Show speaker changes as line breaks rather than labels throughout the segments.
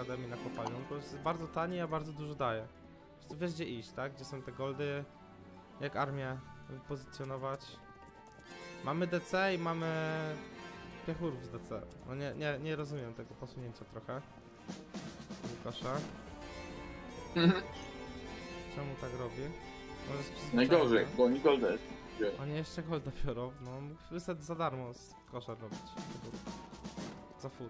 akademii na kopalnię, bo jest bardzo tani, a bardzo dużo daje. Po prostu wiesz gdzie iść, tak? Gdzie są te goldy, jak armię wypozycjonować. Mamy DC i mamy piechurów z DC. No nie rozumiem tego posunięcia trochę. Łukasza. Czemu tak robi? Może jest przyzwyczajony.
Najgorzej, bo oni golda jest.
Oni jeszcze golda biorą, no mógł wysad za darmo z kosza robić. Za food.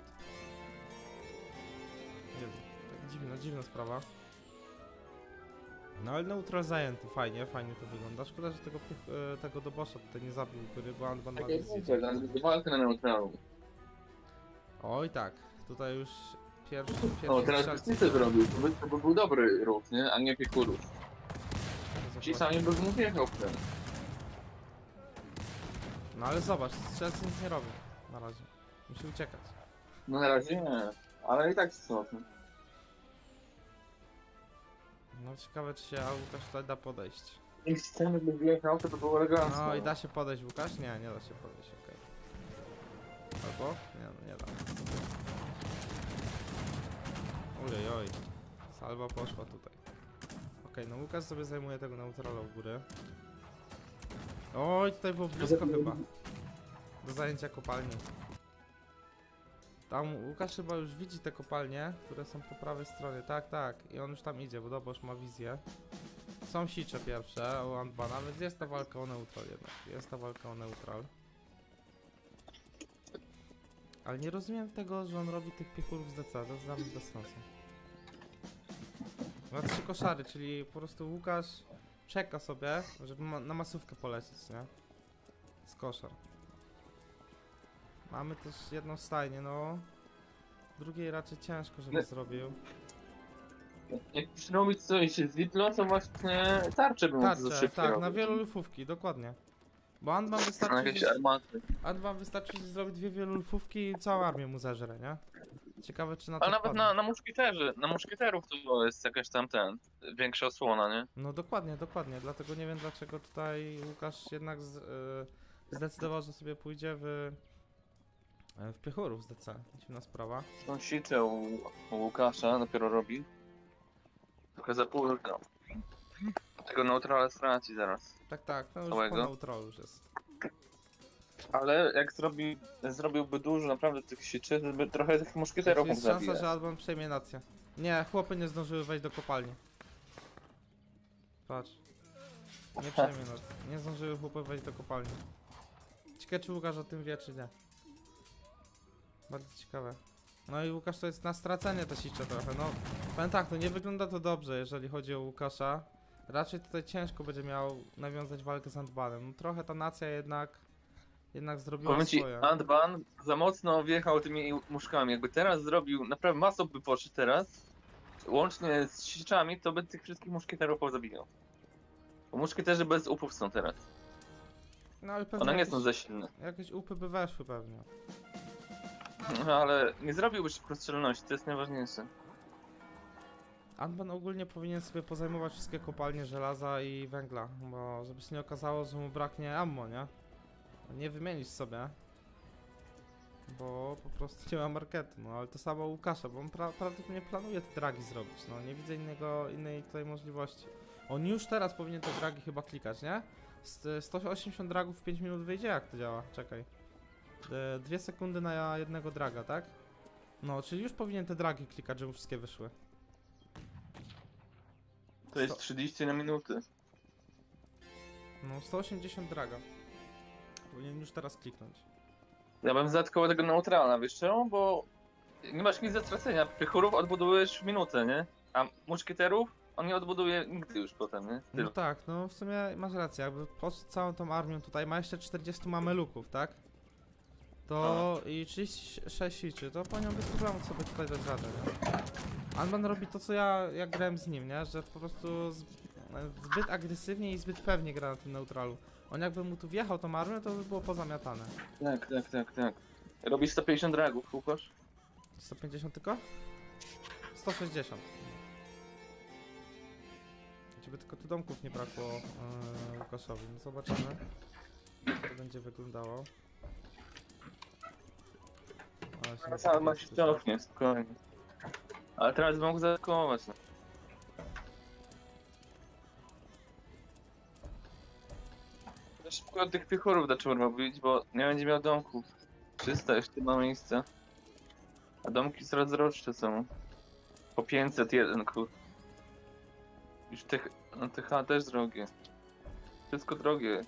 Nie wiem, tak dziwna sprawa. No ale neutral zajęty, fajnie to wygląda. Szkoda, że tego dobosza tutaj nie zabił góry, bo Anban ma wizję.
Walkę na neutralu.
Oj tak, tutaj już pierwszy
O, teraz Krystyce zrobił, to by był dobry ruch, nie? A nie Piekurów. Ci sami by mu wjechał w ten.
No ale zobacz, strzelcy nic nie robią na razie. Musi uciekać.
No na razie nie, ale i tak istotne.
No ciekawe czy się Łukasz tutaj da podejść.
Jak sceny by wjechał, to by było elegancko.
No i da się podejść Łukasz? Nie da się podejść, okej. Albo? Nie da. Ojej. Salwa poszła tutaj. Okej, no Łukasz sobie zajmuje tego neutrala u góry. Oj, tutaj było blisko chyba. Do zajęcia kopalni. Tam Łukasz chyba już widzi te kopalnie, które są po prawej stronie. Tak. I on już tam idzie, bo Dobosz ma wizję. Są sicze pierwsze u Antbana, więc jest ta walka o neutral jednak. Jest ta walka o neutral. Ale nie rozumiem tego, że on robi tych piechurów z DC. To jest dla mnie bez sensu. Ma 3 koszary, czyli po prostu Łukasz czeka sobie, żeby na masówkę polecieć, nie? Z koszar. Mamy też jedną stajnię, no. Drugiej raczej ciężko, żeby zrobił.
Jak już robić coś z Witlo, to właśnie tarcze bym mógł za szybko
tak,
robić.
na wielolufówki, dokładnie. Bo Antban
Na
wystarczy,
jakieś armaty.
wystarczy zrobić 2 wielolufówki i całą armię mu zeżre, nie? Ciekawe czy na to
Ale nawet
wpadnie.
na muszkieterze, na muszkieterów to jest jakaś tam większa osłona, nie?
No dokładnie, dlatego nie wiem dlaczego tutaj Łukasz jednak zdecydował, że sobie pójdzie w piechurów z DC. Dziwna sprawa.
Tą siczę u Łukasza dopiero robi. Trochę za pół no. Tego neutrala straci zaraz.
Tak, no już
Całego.
po neutralu już jest.
Ale jak zrobiłby dużo naprawdę tych siczy, to by trochę tych muszkieterów mógł
Jest szansa,
zabijać.
że Adban przejmie nację. Nie, chłopy nie zdążyły wejść do kopalni. Patrz. Nie przejmie nację. Nie zdążyły chłopy wejść do kopalni. Ciekawe czy Łukasz o tym wie, czy nie. Bardzo ciekawe. No i Łukasz to jest na stracenie te sicze trochę, no. Powiem tak, no nie wygląda to dobrze, jeżeli chodzi o Łukasza. Raczej tutaj ciężko będzie miał nawiązać walkę z Antbanem. No trochę ta nacja jednak zrobiła
Powiem ci,
swoje.
Antban za mocno wjechał tymi muszkami. Jakby teraz zrobił, naprawdę masą by poszedł teraz, łącznie z siczami, to by tych wszystkich muszkieterów pozabijał. Bo muszkieterzy bez upów są teraz.
No ale pewnie
One nie
jakieś,
są za silne.
jakieś upy by weszły pewnie.
No, ale nie zrobiłby szybkostrzelności, to jest najważniejsze.
Antban ogólnie powinien sobie pozajmować wszystkie kopalnie żelaza i węgla, bo żeby się nie okazało, że mu braknie ammo, nie? Nie wymienić sobie, bo po prostu nie ma marketu, no ale to samo u Łukasza, bo on prawdopodobnie planuje te dragi zrobić, no nie widzę innej tutaj możliwości. On już teraz powinien te dragi chyba klikać, nie? 180 dragów w 5 minut wyjdzie, jak to działa? Czekaj. 2 sekundy na jednego draga, tak? No, czyli już powinien te dragi klikać, żeby wszystkie wyszły.
To jest 30 na minutę.
No, 180 draga. Powinien już teraz kliknąć.
Ja bym zatkał tego neutrala, wiesz czemu? Bo nie masz nic do stracenia. Pychurów odbudujesz w minutę, nie? A muszkieterów on nie odbuduje nigdy już potem, nie?
No tak, no w sumie masz rację, jakby poszedł całą tą armią tutaj, ma jeszcze 40 mameluków, tak? To i 36 siczy, to powinien bez problemu sobie tutaj dać radę, nie? Antban robi to co ja grałem z nim, nie? Że po prostu zbyt agresywnie i zbyt pewnie gra na tym neutralu. On jakby mu tu wjechał tą armię, to by było pozamiatane.
Tak. Robi 150 dragów, Łukasz?
150 tylko? 160. Żeby tylko tu domków nie brakło Łukaszowi. No zobaczymy, jak to będzie wyglądało.
Ma się cofnie, spokojnie. Ale teraz mógł zaatakować. No. Za szybko tych piechurów zaczął robić, bo nie będzie miał domków. 300 jeszcze ma miejsce. A domki coraz droższe są. Po 501 kur. Już no TH też drogie. Wszystko drogie.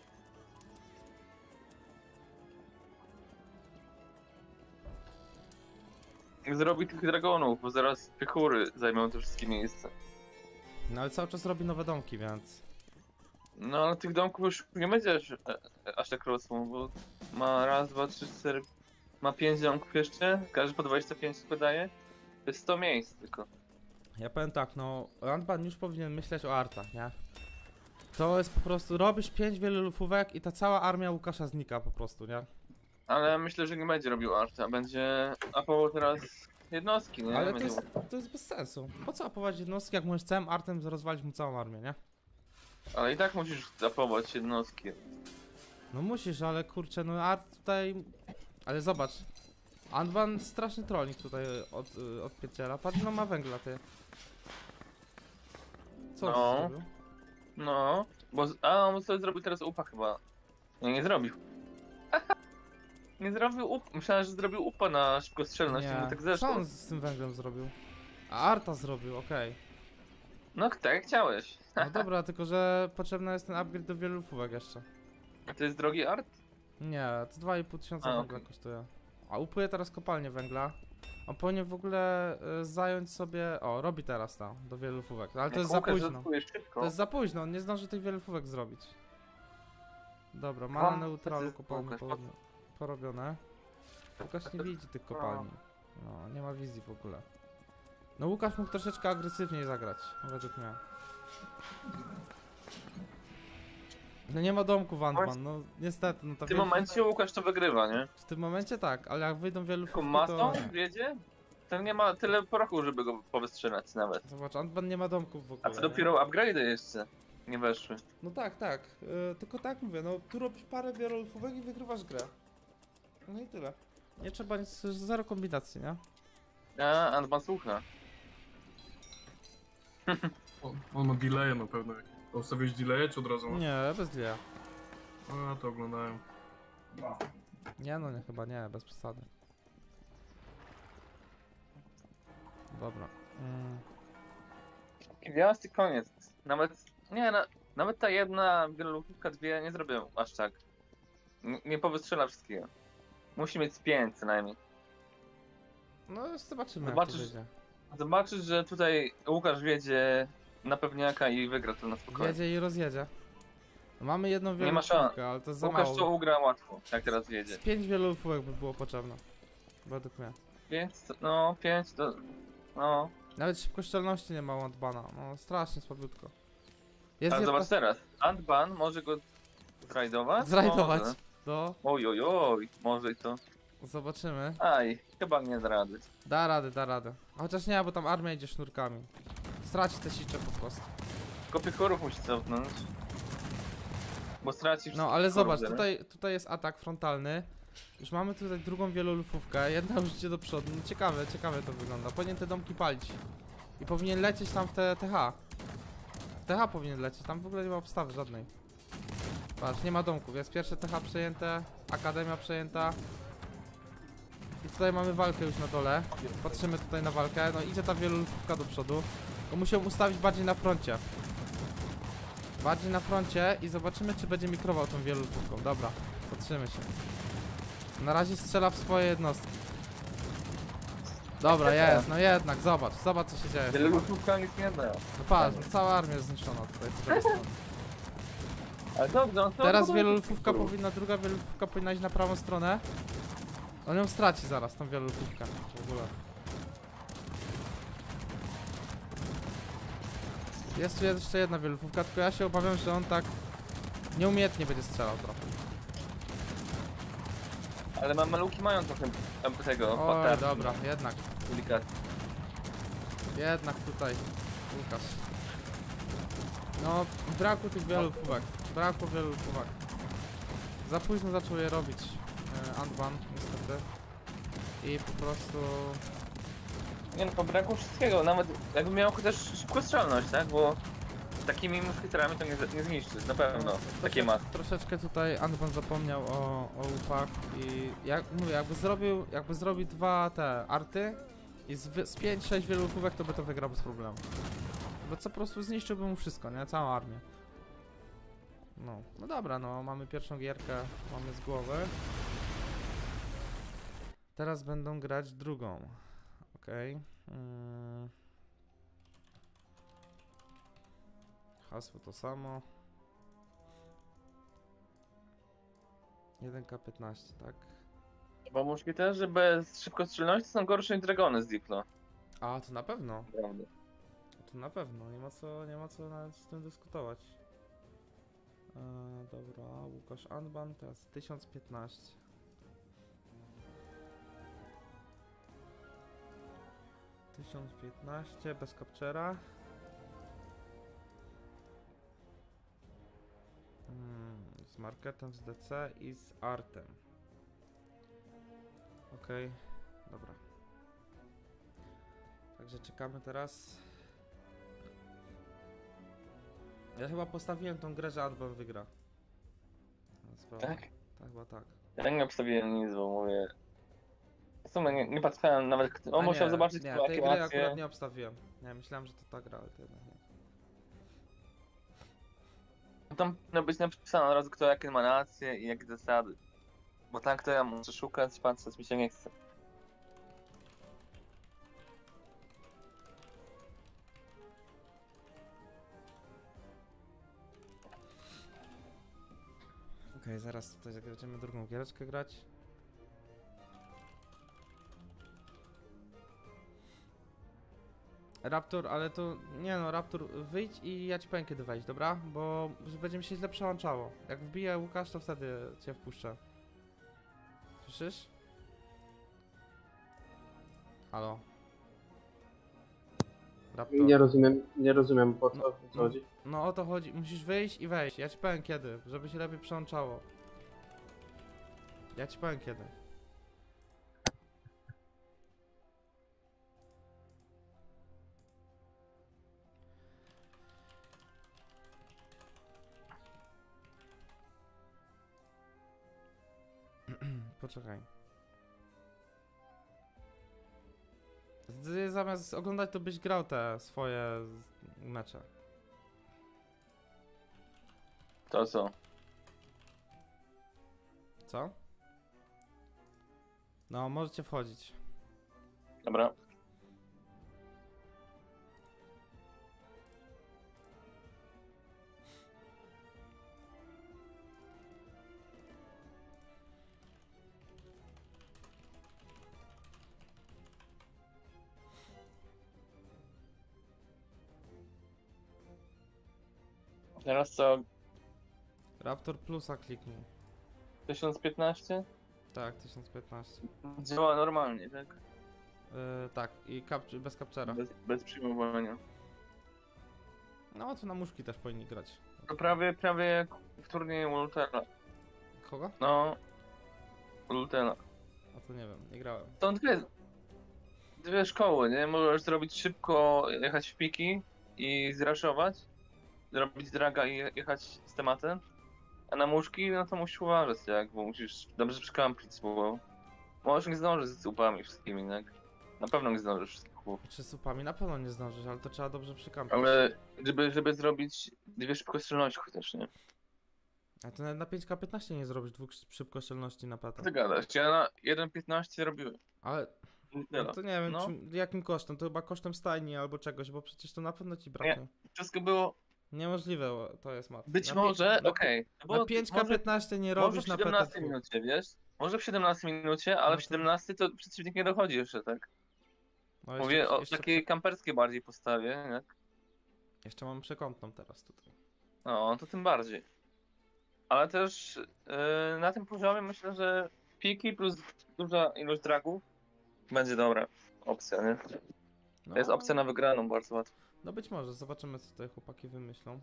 Zrobi tych dragonów, bo zaraz piechury zajmą te wszystkie miejsca.
No ale cały czas robi nowe domki, więc...
No ale tych domków już nie będzie aż tak rosło, bo ma raz, dwa, trzy, cztery... Ma 5 domków jeszcze, każdy po 25 wydaje. To jest 100 miejsc tylko.
Ja powiem tak, no... Landban już powinien myśleć o artach, nie? To jest po prostu... Robisz 5 wielolufówek i ta cała armia Łukasza znika po prostu, nie?
Ale myślę, że nie będzie robił arta, będzie apował teraz jednostki, nie?
Ale
Będzie...
to jest bez sensu. Po co apować jednostki, jak możesz całym artem rozwalić mu całą armię, nie?
Ale i tak musisz apować jednostki.
No musisz, ale kurczę, no art tutaj... Ale zobacz. Antban straszny trolling tutaj odpierdziela. Patrz, no ma węgla, ty. Co
No.
on zrobił?
No, bo... A, on sobie zrobił teraz upa chyba. Nie zrobił. Nie zrobił up. Myślałem, że zrobił upa na szybkostrzelność, bo tak
Co
zeszło.
on z tym węglem zrobił? A arta zrobił, okej.
No tak jak chciałeś.
No dobra, tylko że potrzebny jest ten upgrade do wielu lufówek jeszcze.
A to jest drogi art?
Nie, to 2,5 tysiąca
A,
węgla
okej.
kosztuje. A upłyje teraz kopalnię węgla. On powinien w ogóle zająć sobie... O, robi teraz to, do wielu lufówek. Ale to jest za późno.
Szybko.
To jest za późno, on nie zdąży tych wielu lufówek zrobić. Dobra, mana
Mam
neutralu,
decyzję,
kopalnie
Łukasz,
porobione. Łukasz nie widzi tych kopalni. No, nie ma wizji w ogóle. No Łukasz mógł troszeczkę agresywniej zagrać, według mnie. No nie ma domku Wandman, no niestety, no to
W tym momencie Łukasz to wygrywa, nie?
w tym momencie tak, ale jak wyjdą wielu
Tylko
lufówki,
masą
to...
wiedzie? Ten nie ma tyle prochu, żeby go powystrzelać nawet.
Zobacz, Antban nie ma domków w ogóle.
A to
nie?
dopiero upgrade'y jeszcze nie weszły.
No tak, tak. Tylko tak mówię, no tu robisz parę wielolufówek i wygrywasz grę. No i tyle. Nie trzeba nic, zero kombinacji, nie?
A, Antman słucha.
On ma delay na pewno. Ustawiłeś delay czy od razu?
Nie, bez dnia.
A, to oglądałem.
Nie no, nie, chyba nie, bez przesady. Dobra.
Gwiazd i koniec. Nawet, nie, nawet ta jedna wielolufówka, dwie nie zrobią aż tak. Nie powystrzela wszystkiego. Musi mieć z 5 co najmniej.
No już zobaczymy,
Zobaczysz-
jak to wyjdzie.
Zobaczysz, że tutaj Łukasz wiedzie na pewniaka i wygra to na spokojnie.
Jedzie i rozjedzie. No, mamy jedną
Nie ma szans.
wielolufówkę, ale to jest za
Łukasz
mało.
to ugra łatwo, jak teraz wiedzie.
Z 5 wielolufówek by było potrzebne. Według mnie.
5, no 5 to... no.
Nawet szybkoszczelności nie ma u Antbana. No strasznie słabiutko. Jest
Ale
jedna...
zobacz teraz, Antban może go zrajdować?
Zrajdować.
Może.
No,
Oj, oj, oj, może i to.
zobaczymy.
Aj, chyba nie da rady.
Da radę, da radę. Chociaż nie, bo tam armia idzie sznurkami. Straci te sicze po prostu.
Tylko piekorów musi cofnąć. Bo straci
No ale zobacz,
tutaj...
tutaj jest atak frontalny. Już mamy tutaj drugą wielolufówkę, jedna już idzie do przodu. No ciekawe, ciekawe to wygląda. Powinien te domki palić. I powinien lecieć tam w te TH. W TH powinien lecieć, tam w ogóle nie ma obstawy żadnej. Patrz, nie ma domków, jest pierwsze TH przejęte, akademia przejęta. I tutaj mamy walkę już na dole. Patrzymy tutaj na walkę, no idzie ta wielolufówka do przodu. Tylko muszę ją ustawić bardziej na froncie. Bardziej na froncie i zobaczymy, czy będzie mikrował tą wielolufówką. Dobra, patrzymy się. Na razie strzela w swoje jednostki. Dobra, jest, no jednak, zobacz, zobacz co się dzieje.
Wielolufówka nic nie da.
No patrz, cała armia jest zniszczona tutaj. z drugiej strony.
Ale dobrze, no to...
Teraz wielolufówka powinna, druga wielolufówka powinna iść na prawą stronę. On ją straci zaraz, tą wielolufówkę w ogóle. Jest tu jeszcze jedna wielolufówka, tylko ja się obawiam, że on tak nieumiejętnie będzie strzelał trochę.
Ale maluki mają trochę tego
Oj,
paternu,
dobra, jednak.
delikatnie.
Jednak tutaj Łukasz. No, brakło tych wielolufówek. Brakło wielolufówek. Za późno zaczął je robić Antban, niestety. I po prostu...
Nie no, brakło wszystkiego, nawet jakby miał chociaż szybkostrzelność, tak? Bo takimi muszkieterami to nie zniszczysz, na pewno. Takie ma.
Troszeczkę tutaj Anban zapomniał o łupach i jak mówię, jakby zrobił dwa te arty i z 5-6 wielolupówek to by to wygrał bez problemu. Bo co po prostu zniszczyłby mu wszystko, nie? Całą armię. No dobra, no mamy pierwszą gierkę, mamy z głowy. Teraz będą grać drugą. Okej. Hasło to samo. 1K15, tak?
Bo muszkieterzy bez szybkostrzelności są gorsze niż dragony z Diplo.
A, to na pewno.
Prawda.
To na pewno, nie ma co nawet z tym dyskutować. Dobra, Łukasz Anban, teraz 1015. Bez capture'a. Z marketem, z DC i z artem. Okej, dobra. Także czekamy teraz. Ja chyba postawiłem tą grę, że Anban wygra.
Tak?
Tak, chyba tak.
Ja nie obstawiłem nic, bo mówię... W sumie nie patrzyłem nawet,
A
on musiał
nie,
zobaczyć
nie,
tą
tej gry
animację.
akurat nie obstawiłem. Nie, myślałem, że to ta gra, ale to jednak nie.
Tam powinno być napisane od razu, kto jakie ma racje i jakie zasady. Bo tak to ja muszę szukać, patrzeć, mi się nie chce.
Okej, zaraz tutaj będziemy drugą giereczkę grać. Raptor, ale to... Nie no, Raptor, wyjdź i ja ci powiem kiedy wejść, dobra? Bo będzie mi się źle przełączało. Jak wbije Łukasz, to wtedy cię wpuszczę. Słyszysz? Halo? Raptor.
Nie rozumiem po co
No.
chodzi.
No o to chodzi, musisz wyjść i wejść. Ja ci powiem kiedy, żeby się lepiej przełączało. Ja ci powiem kiedy. Poczekaj. Zamiast oglądać, to byś grał te swoje mecze.
To co?
Co? No, możecie wchodzić.
Dobra. Teraz co?
Raptor Plusa kliknij.
1015?
Tak, 1015.
Działa normalnie, tak?
Tak, i bez captura.
Bez przyjmowania.
No, to na muszki też powinni grać.
To prawie jak w turnieju Ultela.
Kogo?
No. Ultela.
A to nie wiem, nie grałem.
Są dwie szkoły, nie? Możesz zrobić szybko, jechać w piki i zraszować. Zrobić draga i jechać z tematem. A na muszki, no to musisz uważać, jak, bo musisz dobrze przykampić, bo możesz nie zdążyć z łupami wszystkimi, tak? Na pewno nie zdążysz wszystkich łup.
Czy supami na pewno nie zdążysz, ale to trzeba dobrze przykampić.
Ale żeby zrobić dwie szybkostrzelności chociaż, nie?
A to nawet na 5K15 nie zrobisz dwóch szybkostrzelności na
Co
petę.
ty gadasz? Ja na 1.15 robiłem.
Ale
Ultela.
no to nie wiem,
No.
jakim kosztem, to chyba kosztem stajni albo czegoś, bo przecież to na pewno ci braknie.
Wszystko było
Niemożliwe to jest, Mat.
być
Na
może,
na
okej.
Na
Bo
5K15 nie
może
robisz
w
na
17
petę.
minucie, wiesz? Może w 17 minucie, ale
No
w
to-
17 to przeciwnik nie dochodzi jeszcze, tak?
No
Mówię o takiej kamperskiej bardziej postawie, nie?
Jeszcze mam przekątną teraz tutaj.
No, to tym bardziej. Ale też na tym poziomie myślę, że piki plus duża ilość dragów będzie dobra opcja, nie?
No,
To jest opcja na wygraną bardzo łatwo.
No być może, zobaczymy co tutaj chłopaki wymyślą.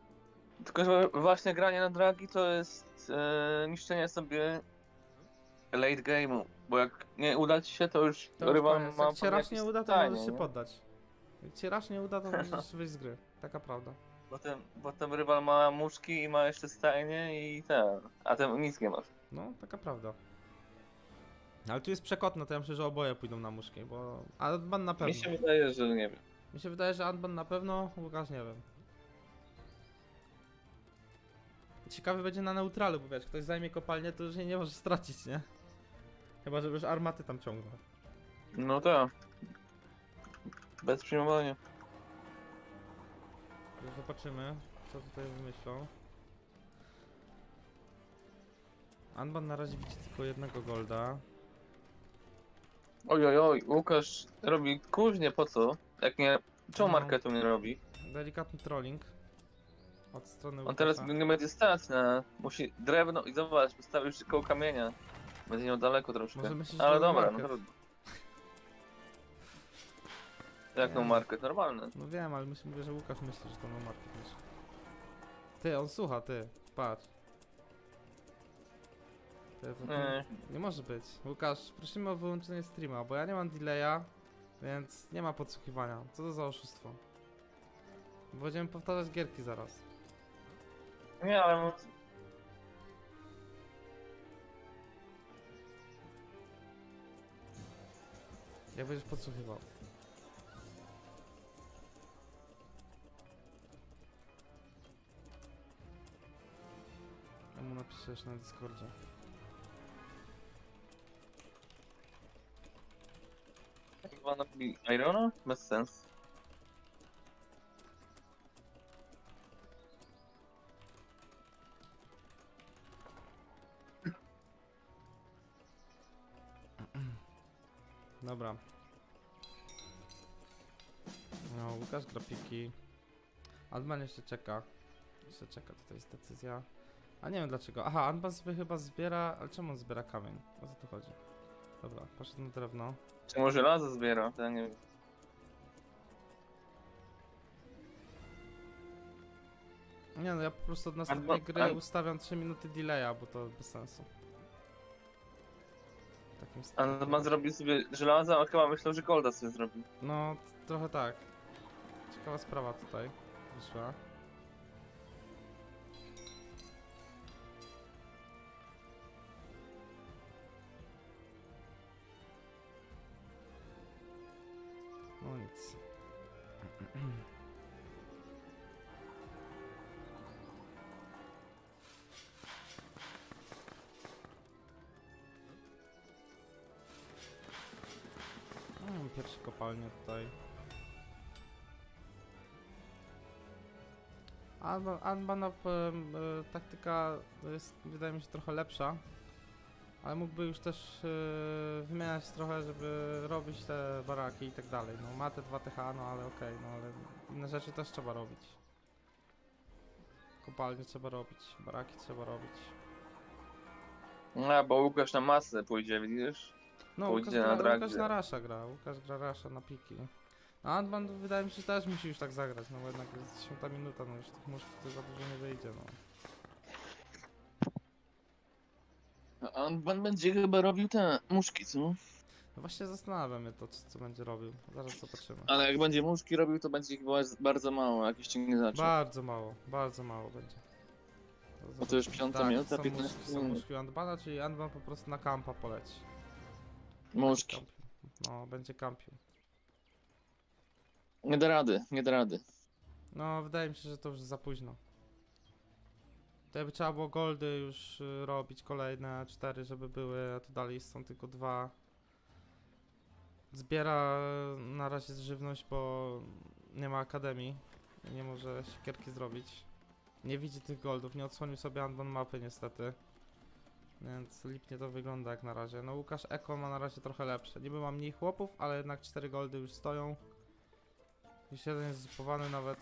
Tylko, że właśnie granie na dragi to jest niszczenie sobie late game'u, bo jak nie uda ci się, to już
To już
rywal
koniec.
ma
Jak cię raz
jakieś
nie uda, to
stanie,
możesz się
nie?
poddać. Jak cię raz nie uda, to możesz wyjść z gry. Taka prawda.
Potem rywal ma muszki i ma jeszcze stajnie i ten, a ten nic nie masz.
No, taka prawda. Ale tu jest przekotno, to ja myślę, że oboje pójdą na muszki, bo... Antban na pewno.
Mi się wydaje, że nie wiem.
Mi się wydaje, że Antban na pewno, Łukasz nie wiem. Ciekawy będzie na neutralu, bo wiesz, ktoś zajmie kopalnię, to już jej nie może stracić, nie? Chyba, że już armaty tam ciągną.
No tak. Bez przyjmowania.
Już zobaczymy, co tutaj wymyślą. Antban na razie widzi tylko jednego golda.
Oj, oj, oj, Łukasz robi kuźnie, po co? Jak nie, czemu
No.
marketu nie robi?
Delikatny trolling. Od strony
On teraz
Łukasza.
nie będzie stać na... Musi drewno i zobacz, postawił jeszcze koło kamienia. Będzie miał daleko troszkę.
Może myślisz, że
Ale
to
dobra,
market.
no trudno. Jak no
Nie.
market? Normalny.
No wiem, ale mówię, że Łukasz myśli, że to no market niż. Ty, on słucha, ty. Patrz. Ty, to nie może być. Łukasz, prosimy o wyłączenie streama, bo ja nie mam delaya, więc nie ma podsłuchiwania. Co to za oszustwo? Będziemy powtarzać gierki zaraz.
Nie, ale...
Jak będziesz podsłuchiwał. Ja mu napiszesz na Discordzie.
Chyba nabi Irona? Bez sensu.
Dobra. No, Łukasz grafiki. Antman jeszcze czeka. Jeszcze czeka, tutaj jest decyzja. A nie wiem dlaczego. Aha, Antman sobie chyba zbiera. Ale czemu on zbiera kamień? O co tu chodzi? Dobra, poszedł na drewno.
Czemu żelazo zbiera? To ja nie wiem.
Nie no, ja po prostu od następnej
Antman-
gry ustawiam 3 minuty delaya, bo to bez sensu. W takim
A man zrobił sobie żelazo, a chyba myślał, że golda sobie zrobił.
No, trochę tak. Ciekawa sprawa tutaj wyszła. No nic. No, pierwsze kopalnie tutaj. Anbana taktyka jest, wydaje mi się, trochę lepsza. Ale mógłby już też wymieniać trochę, żeby robić te baraki i tak dalej. No ma te 2 TH, no ale okej, no ale inne rzeczy też trzeba robić. Kopalnie trzeba robić, baraki trzeba robić.
A, bo Łukasz na masę pójdzie, widzisz?
No
Pójdzie
Łukasz,
na
Łukasz
dragdzie.
na Rasha gra, Łukasz gra Rasha na piki. A Antman wydaje mi się, że też musi już tak zagrać, no bo jednak jest 10 minuta, no już tych muszków to za dużo nie wyjdzie, no.
A on będzie chyba robił te muszki, co?
No właśnie zastanawiam się to, co będzie robił. Zaraz zobaczymy.
Ale jak będzie muszki robił, to będzie chyba bardzo mało, jakieś ci nie zaczął.
Bardzo mało będzie.
Bo to już
zobaczymy.
5 minuta,
są
15
muszki, są
minut.
muszki Antmana, czyli Antman po prostu na kampa poleci.
Muszki.
Kampił. No, będzie kampił.
Nie da rady, nie da rady.
No, wydaje mi się, że to już za późno. To by trzeba było goldy już robić kolejne 4, żeby były, a tu dalej są tylko 2. Zbiera na razie żywność, bo nie ma akademii. Nie może siekierki zrobić. Nie widzi tych goldów, nie odsłonił sobie Antman mapy niestety. Więc lipnie to wygląda jak na razie. No Łukasz Eko ma na razie trochę lepsze. Niby ma mniej chłopów, ale jednak 4 goldy już stoją. Już jeden jest zupowany nawet.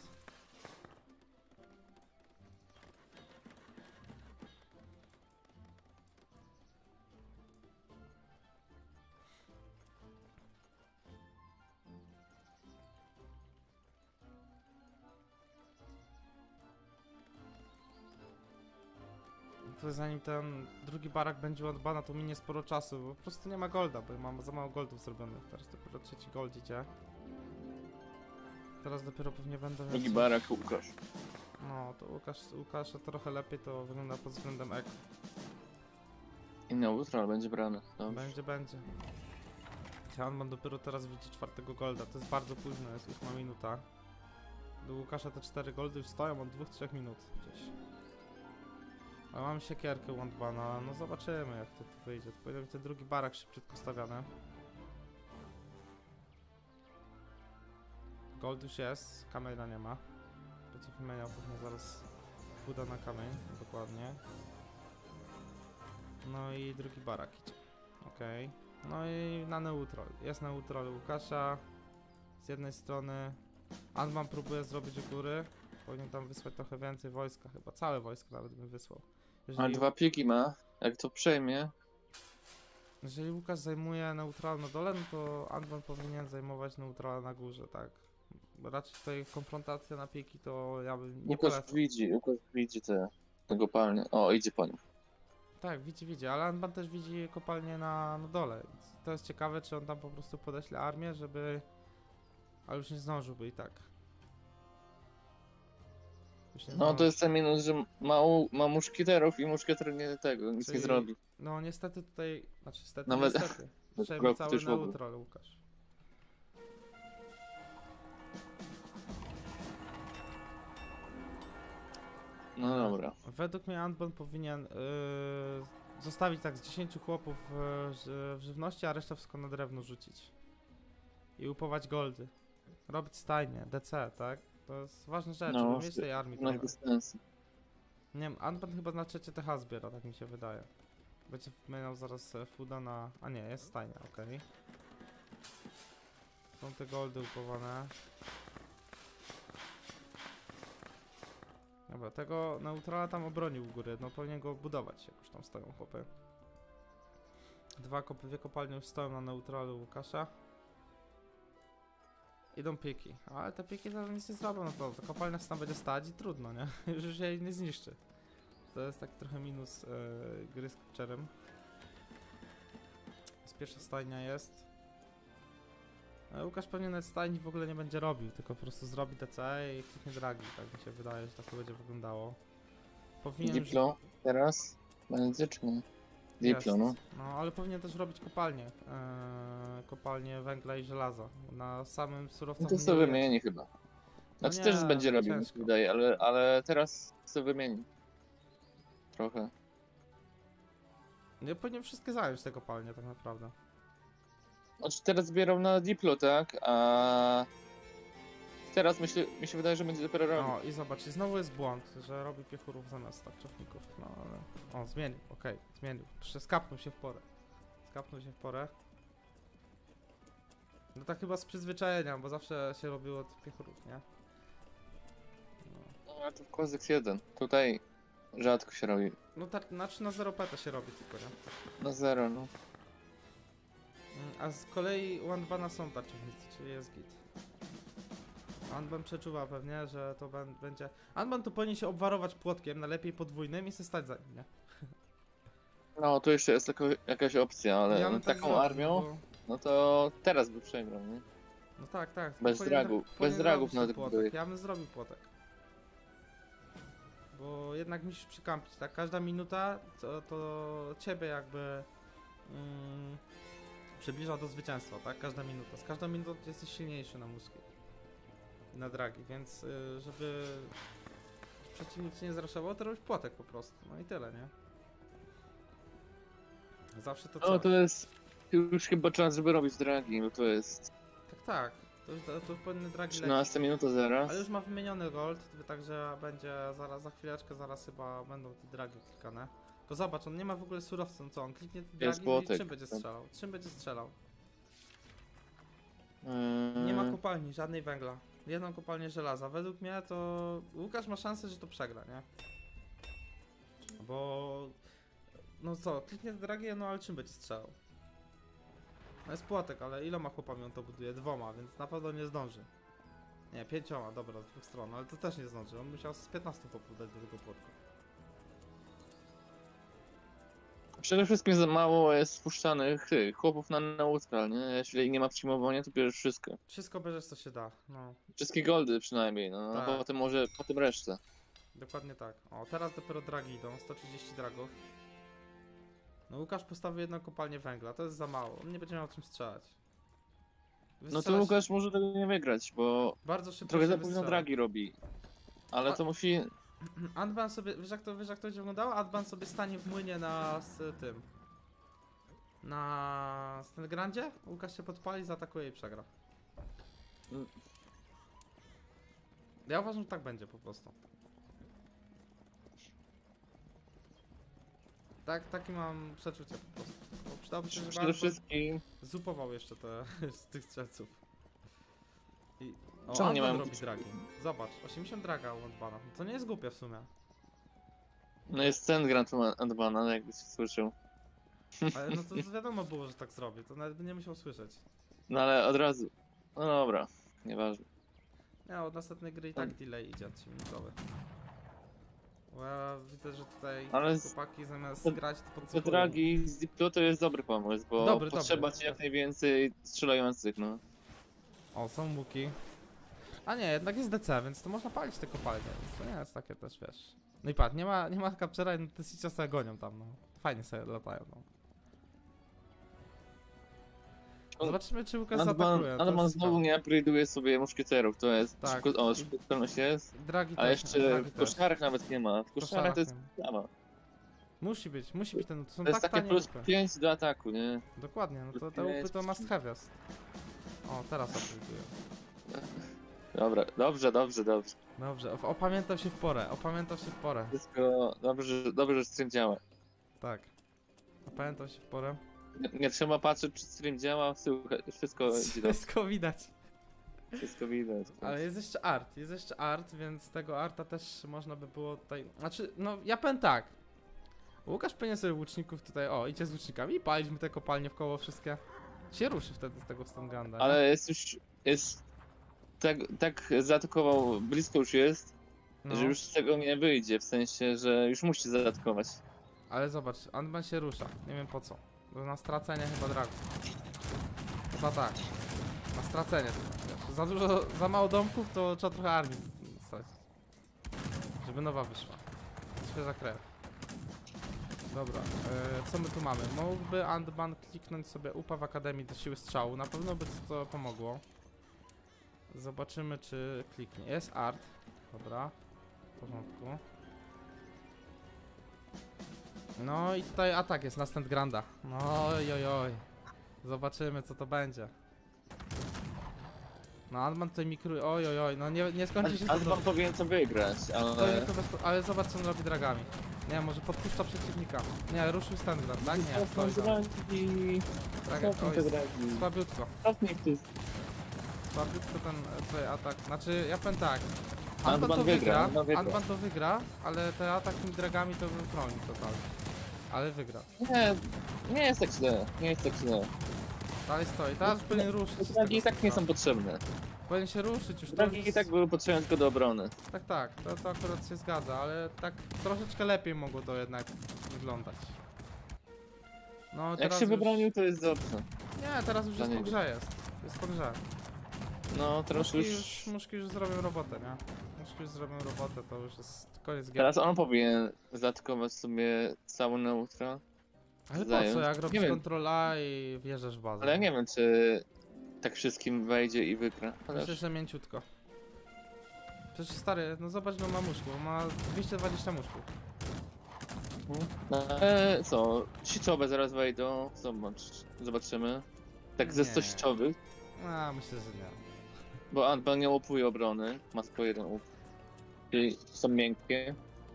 to zanim ten drugi barak będzie od bana, to minie sporo czasu, bo po prostu nie ma golda, bo mam za mało goldów zrobionych. Teraz dopiero trzeci gold idzie. Teraz dopiero pewnie będę miał
Drugi
coś-
barak Łukasz.
No, to Łukasza trochę lepiej to wygląda pod względem ek.
I neutral będzie brany. Dobrze.
Będzie. Tianman dopiero teraz widzi czwartego golda, to jest bardzo późno, jest 8 minuta. Do Łukasza te 4 goldy już stoją od 2-3 minut gdzieś. Ale mam siekierkę Wandbana, no zobaczymy jak to tu wyjdzie. To powinien być ten drugi barak szybciutko stawiany. Gold już jest, kamienia nie ma. Będzie wymieniał pewnie zaraz fooda na kamień, dokładnie. No i drugi barak idzie. Okej. No i na neutral. Jest neutral Łukasza. Z jednej strony Antman próbuje zrobić u góry. Powinien tam wysłać trochę więcej wojska, chyba całe wojsko nawet bym wysłał.
A 2 piki ma. Jak to przejmie,
Jeżeli Łukasz zajmuje neutral na dole, no to Antman powinien zajmować neutral na górze, tak. Bo raczej tutaj konfrontacja na piki to ja bym nie
Łukasz
polecał.
widzi te kopalnie. O, idzie po nim.
Tak, widzi, ale Antman też widzi kopalnię na dole. Więc to jest ciekawe, czy on tam po prostu podeśle armię, żeby... Ale już nie zdążyłby i tak. Już nie
No to
zdąży.
jest ten minus, że ma muszkieterów i muszkieter nie tego, nic nie
Czyli-
zrobi.
No niestety tutaj... Znaczy niestety,
Nawet-
niestety.
bez
Przejmie
kroku
cały
też w ogóle.
neutral Łukasz.
No dobra.
Według mnie Antman powinien zostawić tak z 10 chłopów w żywności, a resztę wszystko na drewno rzucić. I upować goldy. Robić stajnie, DC, tak? To jest ważna rzecz,
No,
żeby mieć tej armii
No
trochę.
bez sensu.
Nie wiem, Antman chyba na trzecie TH zbiera, tak mi się wydaje. Będzie wymieniał zaraz fooda na... A nie, jest stajnia, okej. Są te goldy upowane. Dobra, tego neutrala tam obronił u góry, no powinien go budować, jak już tam stoją chłopy. Dwie kopalnie już stoją na neutralu Łukasza. Idą piki, ale te piki to nic nie zrobią, no to kopalnia tam będzie stać i trudno, nie? Już jej nie zniszczy. To jest taki trochę minus gry z Capturem. Z pierwsza stajnia jest. Łukasz pewnie nawet stajni w ogóle nie będzie robił, tylko po prostu zrobi DC i kliknie dragi, tak mi się wydaje, że tak to będzie wyglądało. Powinien już-
Diplo teraz będzie czy nie? Diplo, no.
No, ale powinien też robić kopalnie. Kopalnie węgla i żelaza. Na samym surowcu.
No to sobie wymieni chyba. Znaczy
nie,
też będzie robił, mi się
ciężko.
wydaje, ale teraz sobie wymieni. Trochę.
Nie powinien wszystkie zająć te kopalnie tak naprawdę.
Znaczy teraz zbierał na Diplo, tak? A teraz mi się wydaje, że będzie dopiero robił.
No i zobacz, i znowu jest błąd, że robi piechurów zamiast tarczowników. No ale... O, zmienił, okej, zmienił. Jeszcze skapnął się w porę. Skapnął się w porę. No tak chyba z przyzwyczajenia, bo zawsze się robiło od piechurów, nie? No.
No, a to w Kozix 1. Tutaj rzadko się robi.
No tak, znaczy na 0 peta się robi tylko, nie?
Na 0, no.
A z kolei u Antbana są tarczownicy, czyli jest git. Antban przeczuwa pewnie, że to będzie... Antban to powinien się obwarować płotkiem, najlepiej podwójnym i se stać za nim, nie?
No, tu jeszcze jest jakaś opcja, ale
Ja bym tak
taką
zrobił,
armią,
bo-
no to teraz by przegrał, nie?
No tak, tak.
Bez
powinien-
dragów,
powinien
bez dragów
zrobić ten
nawet
płotek.
buduje.
Ja bym zrobił płotek. Bo jednak musisz przykampić, tak? Każda minuta to ciebie jakby przybliża do zwycięstwa, tak? Każda minuta. Z każdą minutą jesteś silniejszy na mózgi. Na dragi, więc żeby przeciwnik cię nie zraszował, to robisz płotek po prostu. No i tyle, nie? Zawsze to
No
coś.
to jest już chyba czas, żeby robić dragi, bo to jest
Tak, tak. To już powinny dragi lecieć.
13 minuta zaraz.
Ale już ma wymieniony gold, także będzie zaraz, za chwileczkę zaraz chyba będą te dragi klikane. To zobacz, on nie ma w ogóle surowca, no co on kliknie te
Jest
dragi i
płotek.
czym będzie strzelał? Czym będzie strzelał?
Eee,
Nie ma kopalni, żadnej węgla. Jedną kopalnię żelaza. Według mnie to Łukasz ma szansę, że to przegra, nie? Bo... No co, kliknie te dragi, no ale czym będzie strzelał? No jest płotek, ale iloma chłopami on to buduje? 2, więc na pewno nie zdąży. Nie, 5, dobra, z 2 stron, ale to też nie zdąży. On musiał z 15 chłopów dać do tego płotku.
Przede wszystkim za mało jest spuszczanych chłopów na neutral, nie? Jeśli nie ma przyjmowania, to bierzesz wszystko.
Wszystko bierzesz co się da, no.
Wszystkie goldy przynajmniej, no.
Tak.
A potem może, potem resztę.
Dokładnie tak. O, teraz dopiero dragi idą, 130 dragów. No Łukasz postawił jedną kopalnię węgla, to jest za mało, on nie będzie miał czym strzelać.
No to
Wystrzela się-
Łukasz może tego nie wygrać, bo
bardzo szybko
trochę
się
za późno
wystrzela.
dragi robi. Ale
A-
to musi...
Antban sobie, wiesz jak to będzie wyglądało? Antban sobie stanie w młynie na tym. Na Stengrandzie, Łukasz się podpali, zaatakuje i przegra.
Mm.
Ja uważam, że tak będzie po prostu. Tak, takie mam przeczucie po prostu. Bo przydałoby się, żeby
Przede
Antban
wszystkim...
zupował jeszcze te z tych strzelców. I... O,
Czemu nie
Antban
mają-
robi dragi. Zobacz, 80 draga u Antbana. To nie jest głupie w sumie.
No jest ten Grand Antbana, jakbyś słyszał.
Ale no to wiadomo było, że tak zrobię, to nawet by nie musiał słyszeć.
No ale od razu... No dobra, nieważne.
Nie, od następnej gry i tak delay idzie 3-minutowy. Bo ja widzę, że tutaj
Ale
chłopaki zamiast
te-
grać to
Te
podsłuchują.
dragi z Diplo to jest dobry pomysł, bo
Dobry,
potrzeba
dobry.
ci jak najwięcej strzelających, no.
O, są łuki. A nie, jednak jest DC, więc to można palić te kopalnie, więc to nie jest takie też, wiesz. No i patrz, nie ma capture'a i te sicia sobie gonią tam, no. Fajnie sobie latają, no. Zobaczymy, czy Łukasz zaatakuje. to
Antban
jest
znowu
ciekawe.
nie upgrade'uje sobie muszkieterów, to jest...
Tak.
O, szybkość jest,
Dragi
ale
też,
jeszcze
dragi
w
też.
koszarach nawet nie ma. W koszarach to jest
nie ma.
plama.
Musi być ten, to są
To jest
tak
takie
tanie
plus
łupy.
5 do ataku, nie?
Dokładnie, no to te
Nie,
łupy to must have jest. O, teraz upgrade'uję.
Dobra, dobrze.
Dobrze, opamiętał się w porę.
Wszystko dobrze, że stream działa.
Tak. Opamiętał się w porę.
Nie trzeba patrzeć, czy stream działa, słuchaj, wszystko idzie dobrze,
Wszystko widać.
wszystko widać.
Ale jest jeszcze art, więc tego arta też można by było tutaj... Znaczy, no ja powiem tak. Łukasz powinien sobie łuczników tutaj, o, idzie z łucznikami i palić mu te kopalnie w koło wszystkie. Się ruszy wtedy z tego Stenganda. nie?
Ale jest tak zaatakował, blisko już jest,
No.
że już z tego nie wyjdzie, w sensie, że już musi zaatakować.
Ale zobacz, Antman się rusza. Nie wiem po co. Bo na stracenie chyba dragu. Chyba tak. Na stracenie. Wiesz, za mało domków, to trzeba trochę armii stać. Żeby nowa wyszła. Świeża krew. Dobra, co my tu mamy? Mógłby Antman kliknąć sobie UPA w Akademii do siły strzału. Na pewno by to pomogło. Zobaczymy, czy kliknie. Jest art. Dobra. W porządku. No i tutaj atak jest na Stendgranda. No oj. Zobaczymy, co to będzie. No Antman tutaj mikruje. Oj. No nie skończy się to
Antban
dobrze.
powinien to wygrać, ale...
Ale zobacz, co on robi dragami. Nie, może podpuszcza przeciwnika. Nie, ruszył Stendgrand, tak? Nie, stoi tam. Oj, słabiutko. Słabiutko ten tutaj atak. Znaczy, ja powiem tak. Antman to wygra, Antman to wygra, ale te atak tymi dragami to wytrąci totalnie. Ale wygra.
Nie jest tak źle,
Dalej stoi, teraz powinien ruszyć się z
Dragi i
tego
tak nie są
sytuacji.
potrzebne.
Powinien się ruszyć już.
Dragi i tak były potrzebne tylko do obrony.
Tak, to akurat się zgadza, ale tak troszeczkę lepiej mogło to jednak wyglądać. No
Jak
teraz
się
już...
wybronił, to jest dobrze.
Nie, teraz już
Dla
jest po
niego.
grze jest po grze.
No, teraz
Muszki już zrobią robotę, nie? Muszki już zrobią robotę, to już jest koniec gier.
Teraz on powinien zaatakować sobie cały neutra.
Ale po
zająć.
co, jak
Nie
robisz
wiem.
Ctrl-A i wjeżdżasz w bazę?
Ale ja nie wiem, czy tak wszystkim wejdzie i wygra.
Myślę,
Chociaż
że mięciutko. Przecież stary, no zobacz, no ma muszków, ma 220 muszków.
no, co, siczowe zaraz wejdą, zobaczymy. Tak ze 100
Nie.
siczowych,
A, myślę, że nie.
bo Antman nie łupuje obrony, ma tylko jeden łup. Czyli są miękkie.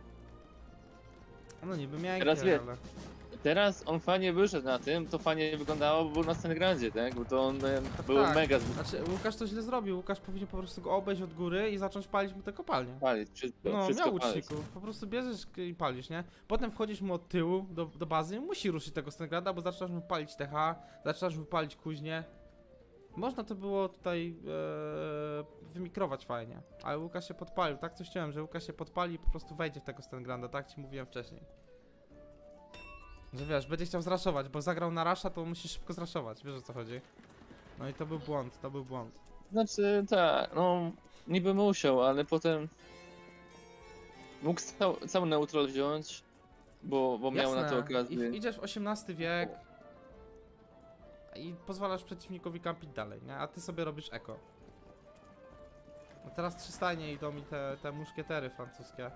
No niby miękkie,
Teraz wie.
ale...
Teraz on fajnie wyszedł na tym, to fajnie wyglądało, bo był na Stengrandzie, tak? Bo to on był
tak.
mega
Znaczy, Łukasz to źle zrobił, Łukasz powinien po prostu go obejść od góry i zacząć palić mu te kopalnie.
palić, wszystko,
No,
wszystko
miał
palić.
łuczników, po prostu bierzesz i palisz, nie? Potem wchodzisz mu od tyłu do bazy, musi ruszyć tego Stengrada, bo zaczynasz mu palić TH, zaczynasz mu palić kuźnię. Można to było tutaj wymikrować fajnie, ale Łukasz się podpalił, tak coś chciałem, że Łukasz się podpali i po prostu wejdzie w tego Stengranda, tak ci mówiłem wcześniej. Że wiesz, będzie chciał zraszować, bo zagrał na rasza, to musi szybko zraszować, wiesz o co chodzi. No i to był błąd, to był błąd.
Znaczy, tak, no niby musiał, ale potem mógł cały neutral wziąć, bo miał na to okazję.
Idziesz w XVIII wiek i pozwalasz przeciwnikowi kampić dalej, nie? A ty sobie robisz eko. No teraz 3 stajnie idą mi te muszkietery francuskie.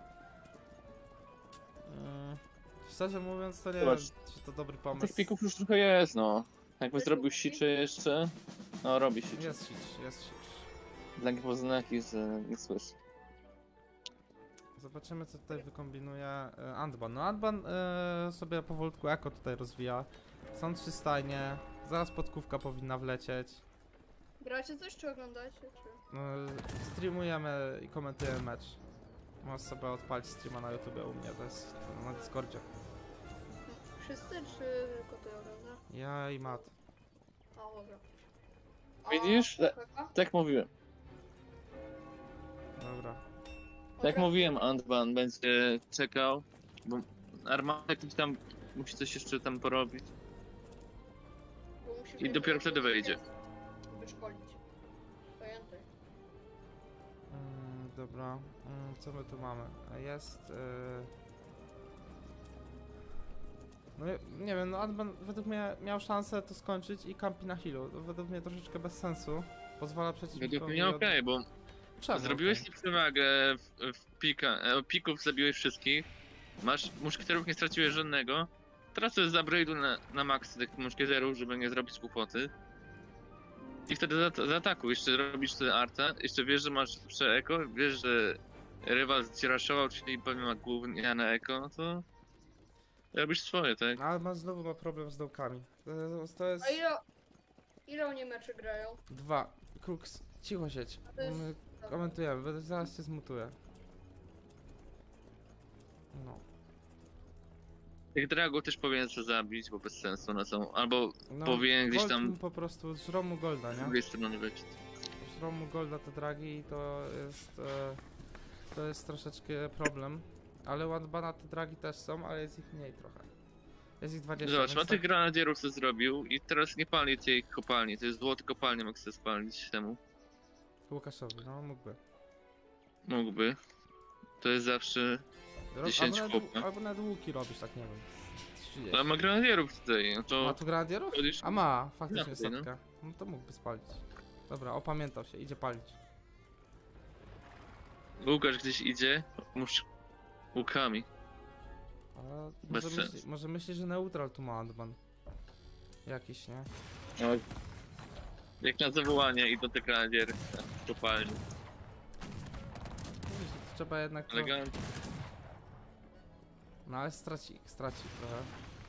Szczerze mówiąc to nie
Zobacz.
wiem, czy to dobry pomysł.
Tych pików już trochę jest, no. Jakby zrobił siczy jeszcze, no robi siczy.
Jest sicz, jest sicz.
Takie poznaki, że nie słyszę.
Zobaczymy co tutaj wykombinuje Antban. No Antban sobie powolutku eko tutaj rozwija. Są 3 stajnie, zaraz podkówka powinna wlecieć.
Gracie coś, czy oglądacie, czy...
Streamujemy i komentujemy mecz. Możesz sobie odpalić streama na YouTube u mnie, to jest na Discordzie.
Wszyscy, czy tylko ty oglądasz?
Ja i Mat.
A, dobra.
Widzisz? Tak mówiłem.
Dobra.
Tak mówiłem, Antban będzie czekał, bo Armatek tam musi coś jeszcze tam porobić. I dopiero wtedy wejdzie.
Wyszkolić. Pamiętaj.
Dobra. Co my tu mamy? Jest... No nie wiem, no Antban według mnie miał szansę to skończyć i kampi na healu. To według mnie troszeczkę bez sensu. Pozwala przeciwnikowi...
Według mnie okej, bo
Czemu
zrobiłeś
okej?
ci przewagę pików zabiłeś wszystkich, masz muszkieterów, nie straciłeś żadnego. Teraz to jest upgrade'u na max tych muszkieterów, żeby nie zrobić kłopoty. I wtedy zaatakuj, jeszcze robisz sobie arta, jeszcze wiesz, że masz lepsze eko, wiesz, że rywal cię raszował, czyli pewnie ma gówniane eko, no to robisz swoje, tak?
Antban znowu ma problem z dołkami. To jest...
A ile oni mecze grają?
2. Krux, cicho siedź.
A to jest-
My komentujemy, będę zaraz cię zmutuję. No.
Tych dragów też powinien się zabić, bo bez sensu one są, albo
No,
powinien gdzieś
Gold
tam
mu po prostu żrą mu golda,
z
nie?
drugiej strony lecieć.
Żrą mu golda te dragi i to jest troszeczkę problem. Ale u Antbana te dragi też są, ale jest ich mniej trochę. Jest ich 20.
Zobacz, ma
więc
tych
tak-
granadierów co zrobił i teraz nie pali tej kopalni, to jest złoty kopalnie, mógł sobie spalić temu.
Łukaszowi, no mógłby.
Mógłby. To jest zawsze... 10
albo,
chłopa.
albo nawet łuki robisz, tak nie wiem. 30.
Ale ma granadierów tutaj, no to...
Ma tu granadierów?
chodzisz-
A ma, faktycznie
Ma tutaj, no.
setkę. No to mógłby spalić. Dobra, opamiętał się, idzie palić.
Łukasz gdzieś idzie, musz... łukami.
A
Bez
może myśli, że neutral tu ma Antban. Jakiś, nie?
No, jak na zawołanie idą te granadiery w kopalni.
Widzisz, to trzeba jednak to...
Elegancko.
No ale straci trochę.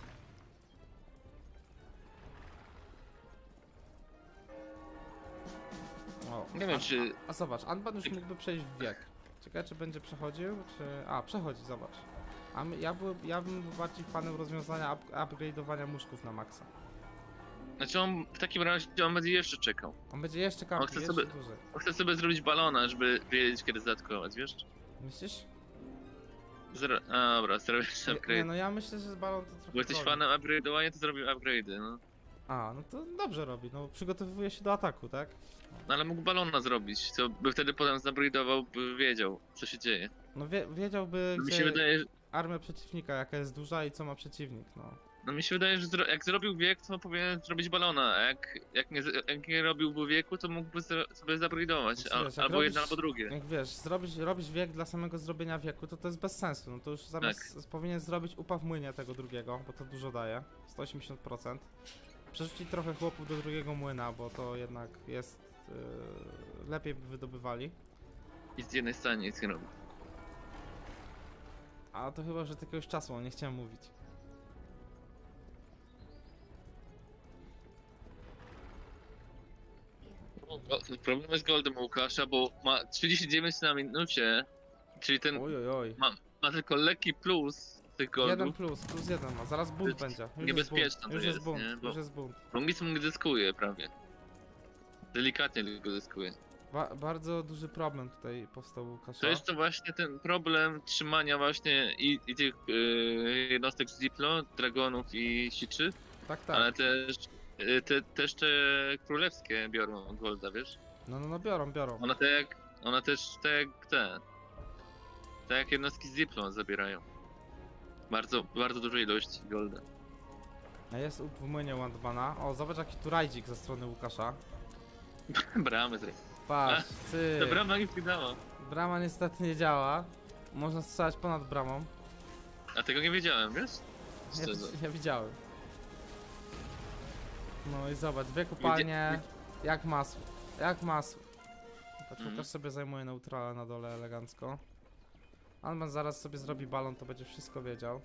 O,
Nie wiem, czy...
A zobacz, Antban już mógłby przejść w wiek. Ciekawe czy będzie przechodził, czy... A, przechodzi, zobacz. Ja bym był bardziej fanem rozwiązania upgrade'owania muszków na maksa.
Znaczy on w takim razie on będzie jeszcze czekał.
On będzie jeszcze kampił,
chce
jeszcze
sobie-
dłużej.
On chce sobie zrobić balona, żeby wiedzieć kiedy zaatakować, wiesz?
Myślisz?
A, dobra, zrobił
Nie,
upgrade.
no ja myślę, że balon to trochę
Bo jesteś
trolli.
fanem upgrade'owania, to zrobił upgrade'y, no.
A, no to dobrze robi, no przygotowuje się do ataku, tak?
No ale mógł balona zrobić, co by wtedy potem zupgrade'ował, by wiedział, co się dzieje.
No wiedziałby,
No mi się
gdzie
wydaje, że...
armia przeciwnika, jaka jest duża i co ma przeciwnik, no.
No mi się wydaje, że jak zrobił wiek, to powinien zrobić balona, a jak nie robiłby wieku, to mógłby sobie zupgrade'ować,
Znaczy, wiesz, jak
albo
robisz-
jedno, albo drugie.
Jak wiesz, robisz wiek dla samego zrobienia wieku, to jest bez sensu, no to już zamiast powinien zrobić upaw młynie tego drugiego, bo to dużo daje, 180%. Przerzucić trochę chłopów do drugiego młyna, bo to jednak jest, lepiej by wydobywali.
I z jednej strony nic nie robi.
A to chyba, że od jakiegoś czasu, nie chciałem mówić.
Problem jest Goldem Łukasza, bo ma 39 na minucie, czyli ten
Oj, oj, oj.
ma tylko lekki plus tych
Jeden
goldów,
plus jeden ma, zaraz bunt
To jest
będzie. Już
niebezpieczne
jest
to
bunt, już jest
jest,
bunt,
nie? Bo-
już jest bunt.
bo nic mu nie zyskuje prawie. Delikatnie go zyskuje.
Bardzo duży problem tutaj powstał u Łukasza.
To jest to właśnie ten problem trzymania właśnie i tych jednostek z Diplo, Dragonów i Siczy,
Tak, tak.
ale też też te królewskie biorą Golda, wiesz?
No, biorą.
One też tak jak jednostki z Diplo zabierają. Bardzo dużej ilości Golda.
A jest w młynie Wandbana. O, zobacz jaki tu rajdzik ze strony Łukasza.
Bramy z
Patrz, ty.
Ta brama nic nie dała.
Brama niestety nie działa. Można strzelać ponad bramą.
A tego nie wiedziałem, wiesz?
Ja,
Szczerze.
ja widziałem. No i zobacz, dwie kopalnie. Jak masło. Jak masło. Patrz,
Mhm.
Łukasz sobie zajmuje neutrala na dole elegancko. Antman zaraz sobie zrobi balon, to będzie wszystko wiedział.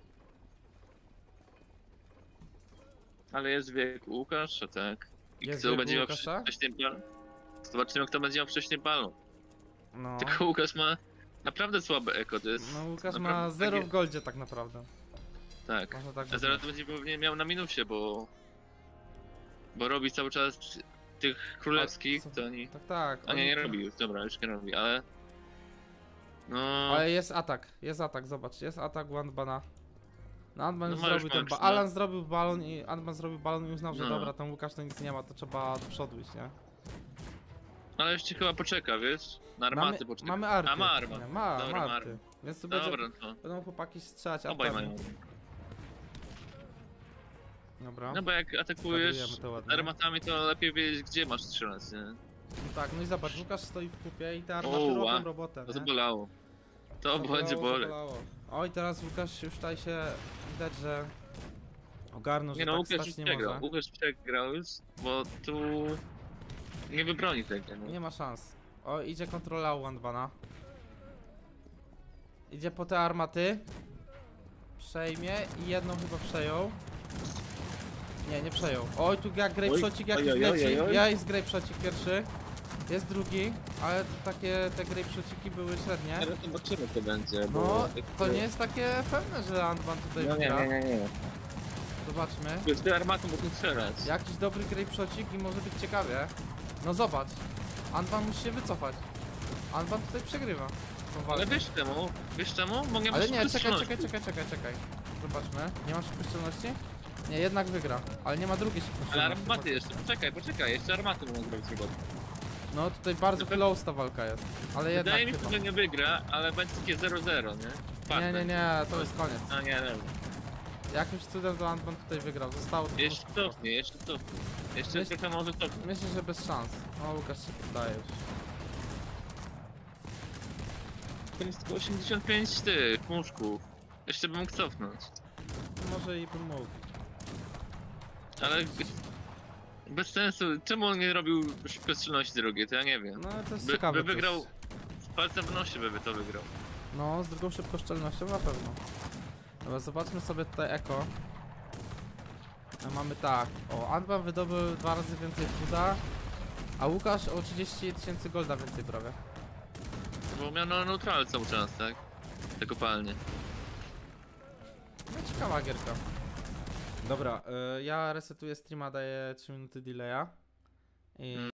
Ale jest wiek Łukasza, tak. I
Jest
kto
wiek
będzie miał
Łukasza?
wcześniej balon? Zobaczymy, kto będzie miał wcześniej balon.
No.
Tylko Łukasz ma naprawdę słabe eko, to jest...
No Łukasz ma
naprawdę
0
takie-
w goldzie tak naprawdę.
Tak.
Można tak
A zaraz
uznać.
będzie pewnie miał na minusie, bo robi cały czas tych królewskich,
co-
to oni...
Tak, tak.
A nie, nie
oni-
robi już, dobra, już nie robi, ale... No...
Ale jest atak, zobacz, jest atak Wandbana. No Antman
No
już
ma już
zrobił ten
Max, no.
Alan zrobił balon i Antman zrobił balon i uznał, że
No.
dobra, ten Łukasz to nic nie ma, to trzeba do przodu iść, nie?
Ale jeszcze chyba poczeka, wiesz? Na armaty poczeka.
Mamy arty.
A, ma armat.
Nie, ma
Dobra, ma
arty. Więc tu będzie,
Dobra, no to
będą chłopaki strzelać
obaj
artami.
mają.
Dobra.
No bo jak atakujesz
Skadujemy to ładnie.
armatami, to lepiej wiedzieć, gdzie masz strzelać, nie?
No tak, no i zobacz, Łukasz stoi w kupie i te armaty
O,
robią
ła.
robotę,
To
nie?
zabolało. To
Zabolało,
będzie boleć.
zabolało. Oj, teraz Łukasz już tutaj się widać, że ogarnął, że
Nie no,
tak
Łukasz
stać
już
nie
przegrał.
może.
Łukasz przegrał już, bo tu nie wybroni tego. No.
Nie ma szans. O, idzie kontrola u Wandbana. Idzie po te armaty. Przejmie i jedną chyba przejął. Nie przejął. Oj, tu jak grapeshocik jakiś leci. Jest grapeshocik pierwszy. Jest drugi, ale to takie te grapeshociki były średnie.
Teraz zobaczymy, co będzie.
No, to nie jest takie pewne, że Antman tutaj
No
wygra.
nie.
Zobaczmy.
Już ty armatą mógł strzelać.
Jakiś dobry grapeshocik i może być ciekawie. No zobacz. Antman musi się wycofać. Antman tutaj przegrywa. tą walkę.
Ale wiesz czemu? Mogę
Ale
mieć
nie,
szybkość.
czekaj. Zobaczmy. Nie ma szybkościelności? Nie, jednak wygra. Ale nie ma drugiej
Ale
szybkościelności.
armaty jeszcze, poczekaj, jeszcze armaty mogą zrobić robotę.
No tutaj bardzo
Wydaje-
close ta walka jest. Ale jednak
Wydaje mi się,
chyba.
że nie wygra, ale będzie takie 0-0, nie? Patrzę.
Nie, to jest koniec.
A nie.
Jakimś cudem to Antman tutaj wygrał. Zostało tylko
Jeszcze
szybko.
cofnie. Jeszcze
Myśl-
trochę może cofnie.
Myślę, że bez szans. No Łukasz się poddaje już.
To jest tylko 85 tych muszków. Jeszcze bym mógł cofnąć.
Może i bym mógł.
Ale bez sensu. Czemu on nie robił szybkostrzelności drugiej, to ja nie wiem.
No to jest
By
ciekawe.
wygrał
też.
z palcem w nosie, by to wygrał.
No, z drugą szybkoszczelnością na pewno. Dobra, zobaczmy sobie tutaj eko. A mamy tak. O, Antman wydobył 2 razy więcej fooda, a Łukasz o 30 000 golda więcej prawie.
Bo miał na neutral cały czas, tak? Te kopalnie.
No ciekawa gierka. Dobra, ja resetuję streama, daję 3 minuty delaya. I